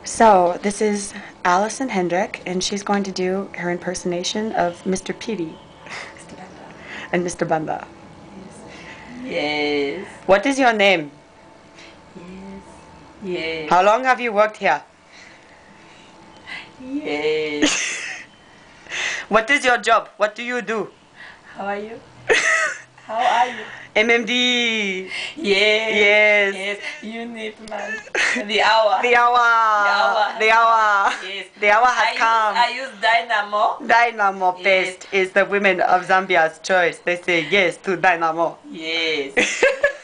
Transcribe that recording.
So, this is Allison Hendrick, and she's going to do her impersonation of Mr. Petey and Mr. Banda. Yes. What is your name? Yes. Yes. How long have you worked here? Yes. What is your job? What do you do? How are you? How are you? MMD. Yes. Yes. Yes. You need man. The hour. The hour. The hour. The hour. Yes. The hour has come. I use Dynamo. Dynamo Yes. best is the women of Zambia's choice. They say yes to Dynamo. Yes.